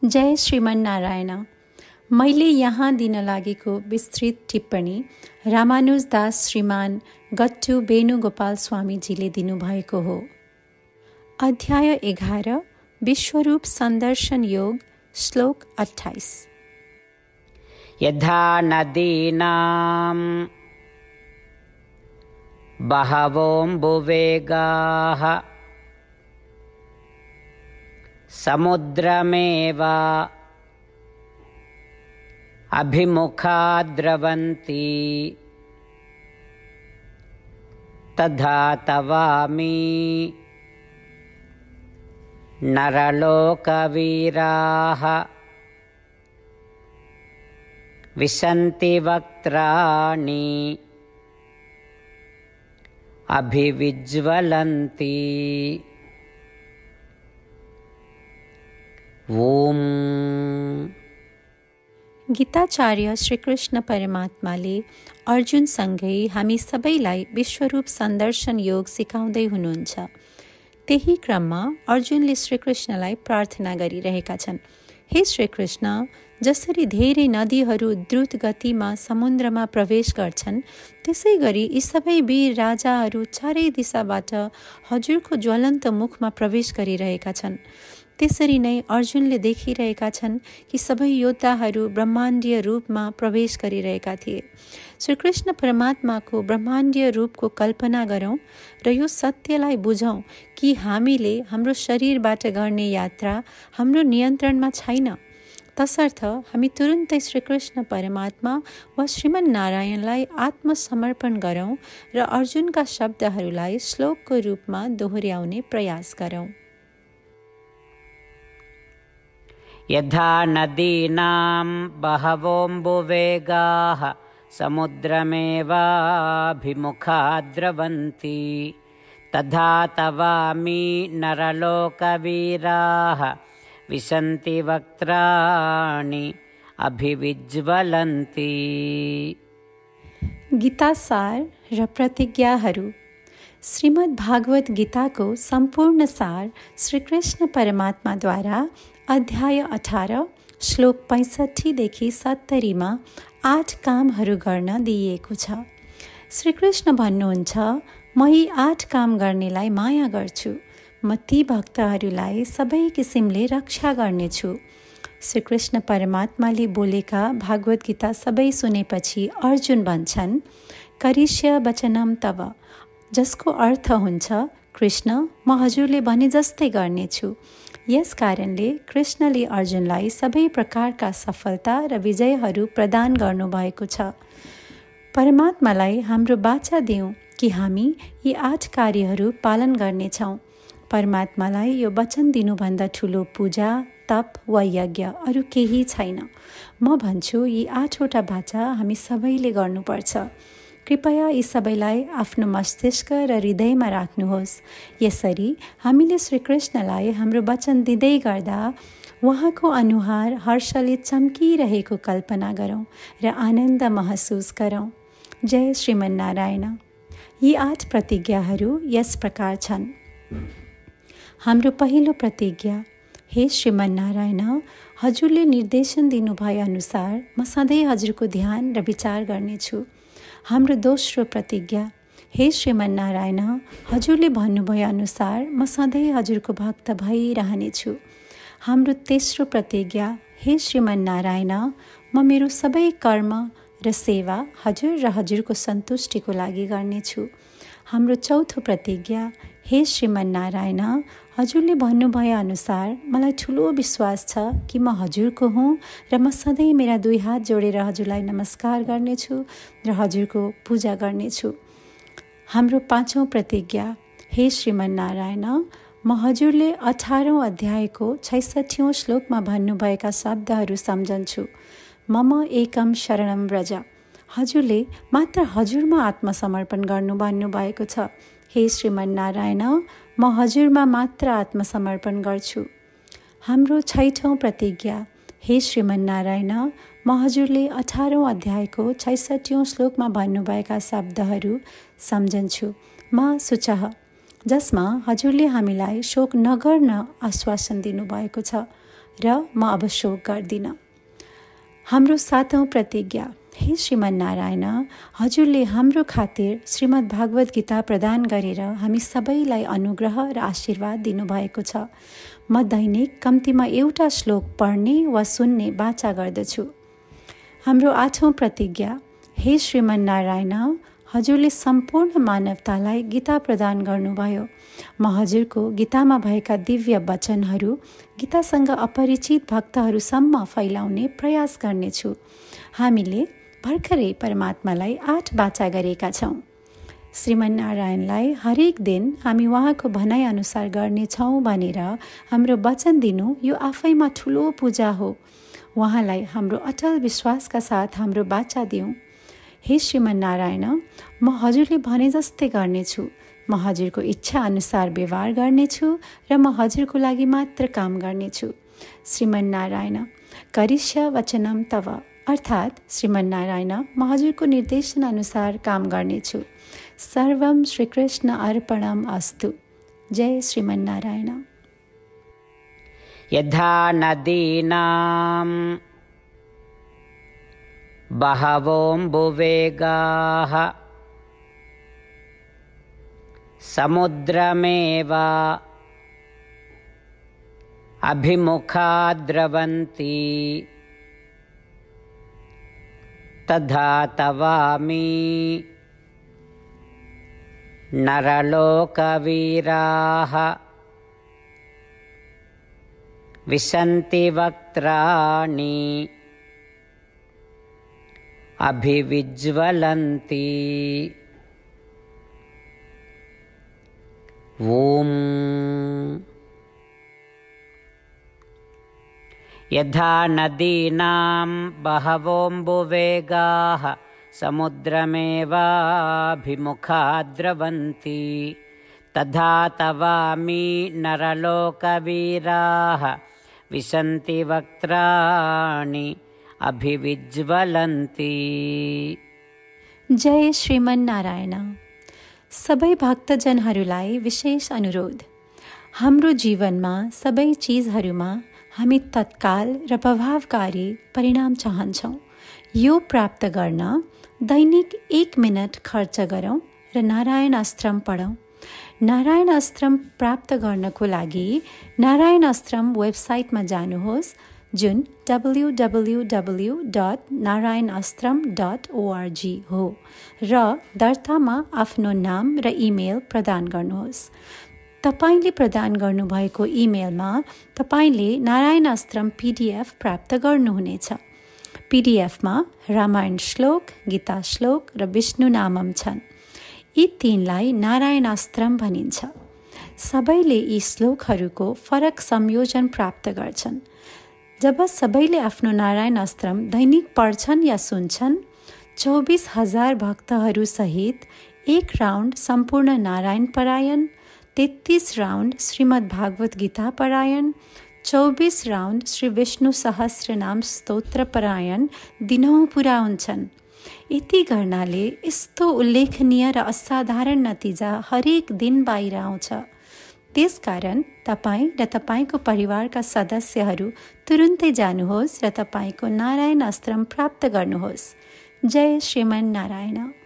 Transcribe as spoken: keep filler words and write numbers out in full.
जय श्रीमन्नारायण। मैले यहाँ दिन लागेको विस्तृत टिप्पणी रामानुजदास श्रीमान गट्टु वेणुगोपाल स्वामीजीले दिनुभएको हो। अध्याय एघार विश्वरूप संदर्शन योग श्लोक अट्ठाइस। यथा नदीनां बहवोऽम्बुवेगाः समुद्रमेव अभिमुखा द्रवन्ति तथा तवामि नरलोकवीराः विशन्ति वक्त्राणि अभिविज्वलन्ति। ओम। गीताचार्य श्रीकृष्ण परमात्माले अर्जुनसँगै हामी सबैलाई विश्वरूप सन्दर्शन योग सिकाउँदै हुनुहुन्छ। त्यही क्रममा अर्जुनले श्रीकृष्णलाई प्रार्थना गरिरहेका छन्, हे श्रीकृष्ण, जसरी धेरै नदीहरू द्रुत गतिमा समुद्रमा प्रवेश गर्छन्, त्यसै गरी यी सबै वीर राजाहरू चारै दिशाबाट हजुरको ज्वलन्त मुखमा प्रवेश गरिरहेका छन्। त्यसरी नै अर्जुनले देखिरहेका छन् कि सबै योद्धाहरू ब्रह्माण्डीय रूपमा प्रवेश गरिरहेका थिए। श्रीकृष्ण परमात्माको ब्रह्माण्डीय रूपको कल्पना गरौँ र यो सत्यलाई बुझौँ कि हामीले हाम्रो शरीरबाट गर्ने यात्रा हाम्रो नियन्त्रणमा छैन। तसर्थ हामी तुरुन्तै श्रीकृष्ण परमात्मा वा श्रीमन्नारायणलाई आत्मसमर्पण गरौँ र अर्जुनका शब्दहरूलाई श्लोकको रूपमा दोहोर्याउने प्रयास गरौँ। यथा नदीनां बहवोऽम्बुवेगाः समुद्रमेवाभिमुखा द्रवन्ति तथा तवामि नरलोकवीराः विशन्ति वक्त्राणि अभिविज्वलन्ति। गीतासार र प्रतिज्ञाहरू। श्रीमद् भागवत गीताको सम्पूर्ण सार श्रीकृष्ण परमात्माद्वारा अध्याय अठार श्लोक पैँसठीदेखि सत्तरीमा आठ कामहरू गर्न दिइएको छ। श्रीकृष्ण भन्नुहुन्छ, म यी आठ काम गर्नेलाई माया गर्छु। म ती भक्तहरूलाई सबै किसिमले रक्षा गर्नेछु। श्रीकृष्ण परमात्माले बोलेका भागवत गीता सबै सुनेपछि अर्जुन भन्छन्, करिष्य वचनम तव, जसको अर्थ हुन्छ, कृष्ण, म हजुरले भने जस्तै गर्नेछु। यस कारणले कृष्णले अर्जुनलाई सबै प्रकारका सफलता र विजयहरू प्रदान गर्नुभएको छ। परमात्मालाई हाम्रो बाचा दिउँ कि हामी यी आठ कार्यहरू पालन गर्नेछौँ। परमात्मालाई यो वचन दिनुभन्दा ठुलो पूजा, तप वा यज्ञ अरू केही छैन। म भन्छु, यी आठवटा बाचा हामी सबैले गर्नुपर्छ। कृपया यी सबैलाई आफ्नो मस्तिष्क र हृदयमा राख्नुहोस्। यसरी हामीले श्रीकृष्णलाई हाम्रो वचन दिँदै गर्दा उहाँको अनुहार हर्षले चम्किरहेको कल्पना गरौँ र आनन्द महसुस गरौँ। जय श्रीमन्नारायण। यी आठ प्रतिज्ञाहरू यस प्रकार छन्। हाम्रो पहिलो प्रतिज्ञा, हे श्रीमन्नारायण, हजुरले निर्देशन दिनुभए अनुसार म सधैँ हजुरको ध्यान र विचार गर्नेछु। हाम्रो दोस्रो प्रतिज्ञा, हे श्रीमन्नारायण, हजुरले भन्नुभए अनुसार म सधैँ हजुरको भक्त भइरहनेछु। हाम्रो तेस्रो प्रतिज्ञा, हे श्रीमन्नारायण, म मेरो सबै कर्म र सेवा हजुर र हजुरको सन्तुष्टिको लागि गर्नेछु। हाम्रो चौथो प्रतिज्ञा, हे श्रीमन्नारायण, हजुरले भन्नुभए अनुसार मलाई ठुलो विश्वास छ कि म हजुरको हुँ र म सधैँ मेरा दुई हात जोडेर हजुरलाई नमस्कार गर्नेछु र हजुरको पूजा गर्नेछु। हाम्रो पाँचौँ प्रतिज्ञा, हे श्रीमन्नारायण, म हजुरले अठारौँ अध्यायको छैसठीौँ श्लोकमा भन्नुभएका शब्दहरू सम्झन्छु। मम एकम शरणम व्रज, हजुरले मात्र हजुरमा आत्मसमर्पण गर्नु भन्नुभएको छ। हे श्रीमन्नारायण, म हजुरमा मात्र आत्मसमर्पण गर्छु। हाम्रो छैठौँ प्रतिज्ञा, हे श्रीमन्नारायण, म हजुरले अठारौँ अध्यायको छैसठीौँ श्लोकमा भन्नुभएका शब्दहरू सम्झन्छु। म शुचः, जसमा हजुरले हामीलाई शोक नगर्न आश्वासन दिनुभएको छ। र म अब शोक गर्दिनँ। हाम्रो सातौं प्रतिज्ञा। हे श्रीमन नारायण, हजुरले हाम्रो खातिर श्रीमद् भागवत गीता प्रदान गरेर हामी सबैलाई अनुग्रह र आशीर्वाद दिनुभएको छ। म दैनिक कम्तीमा एउटा श्लोक पढ्ने वा सुन्ने बाचा गर्दछु। हाम्रो आठौं प्रतिज्ञा। हे श्रीमन नारायण, हजुरले सम्पूर्ण मानवतालाई गीता प्रदान गर्नुभयो। म हजुरको गीतामा भएका दिव्य वचनहरू गीतासँग अपरिचित भक्तहरूसम्म फैलाउने प्रयास गर्नेछु। हामीले भर्खरै परमात्मालाई आठ बाचा गरेका छौँ। श्रीमन नारायणलाई हरेक दिन हामी उहाँको भनाइअनुसार गर्नेछौँ भनेर हाम्रो वचन दिनु यो आफैमा ठुलो पूजा हो। उहाँलाई हाम्रो अटल विश्वासका साथ हाम्रो बाचा दिउँ। हे श्रीमन नारायण, म हजुरले भने जस्तै गर्नेछु। म हजुरको इच्छा अनुसार व्यवहार गर्नेछु र म हजुरको लागि मात्र काम गर्नेछु। श्रीमन नारायण, करिष्य वचनम तव, अर्थात् श्रीमन नारायण, म हजुरको निर्देशन अनुसार काम गर्नेछु। सर्वम श्रीकृष्ण अर्पणम अस्तु। जय श्रीमन नारायण। यथा नदीनां बहवोऽम्बुवेगाः समुद्रमेव अभिमुखा द्रवन्ति तथा तवामि नरलोकवीराः विशन्ति वक्त्राणि अभिविज्वलन्ति। ॐ यथा नदीनां बहवोऽम्बुवेगाः समुद्रमेवाभिमुखा द्रवन्ति तथा तवामि नरलोकवीराः विशन्ति वक्त्राणि अभिविज्वलन्ति। जय श्रीमन नारायण। सबै भक्तजनहरूलाई विशेष अनुरोध। हाम्रो जीवनमा सबै चिजहरूमा हामी तत्काल र प्रभावकारी परिणाम चाहन्छौँ। यो प्राप्त गर्न दैनिक एक मिनट खर्च गरौँ र नारायण अस्त्रम पढौँ। नारायण अस्त्रम प्राप्त गर्नको लागि नारायण अस्त्रम वेबसाइटमा जानुहोस्, जुन W W W dot Narayan Astram dot ORG हो, र दर्तामा आफ्नो नाम र इमेल प्रदान गर्नुहोस्। तपाईले प्रदान गर्नुभएको इमेलमा तपाईले नारायण अस्त्रम पीडीएफ प्राप्त गर्नुहुनेछ। पीडीएफमा रामायण श्लोक, गीता श्लोक र विष्णु नामम छन्। यी तीनलाई नारायण अस्त्रम भनिन्छ। सबैले यी श्लोकहरूको फरक संयोजन प्राप्त गर्छन्। जब सबैले आफ्नो नारायण अस्त्रम दैनिक पढ्छन् या सुन्छन्, चौबिस हजार भक्तहरू सहित एक राउन्ड सम्पूर्ण नारायण परायण, तेत्तीस राउन्ड श्रीमद् भागवत गीता परायण, चौबिस राउन्ड श्री विष्णु सहस्रनाम स्तोत्र परायण दिनौँ पुरा हुन्छन्। यति गर्नाले यस्तो उल्लेखनीय र असाधारण नतिजा हरेक दिन बाहिर आउँछ। त्यसकारण तपाईँ र तपाईँको परिवारका सदस्यहरू तुरुन्तै जानुहोस् र तपाईँको नारायण अस्त्रम प्राप्त गर्नुहोस्। जय श्रीमन नारायण।